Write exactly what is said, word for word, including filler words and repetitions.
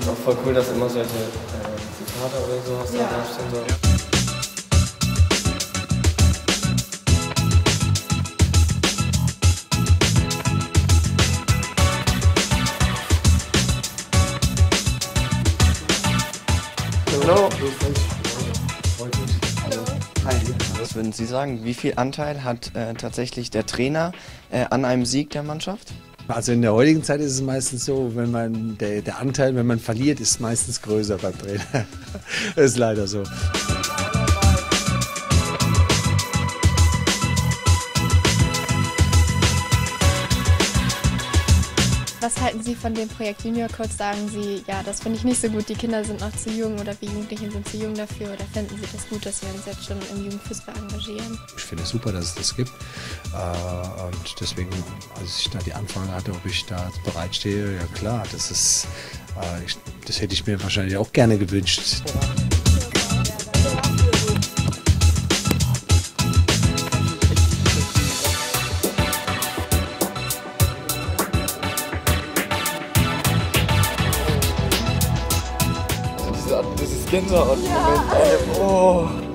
finde es auch voll cool, dass immer solche äh, Zitate oder sowas ja. da stehen. So. Hallo. Hi. Was würden Sie sagen, wie viel Anteil hat äh, tatsächlich der Trainer äh, an einem Sieg der Mannschaft? Also in der heutigen Zeit ist es meistens so, wenn man der, der Anteil, wenn man verliert, ist meistens größer beim Trainer. Das ist leider so. Was halten Sie von dem Projekt Junior Coach? Sagen Sie, ja, das finde ich nicht so gut, die Kinder sind noch zu jung oder die Jugendlichen sind zu jung dafür, oder fänden Sie das gut, dass wir uns jetzt schon im Jugendfußball engagieren? Ich finde es super, dass es das gibt, und deswegen, als ich da die Anfrage hatte, ob ich da bereitstehe, ja klar, das ist, das hätte ich mir wahrscheinlich auch gerne gewünscht. Das ist Gänsehaut. Ja. Oh.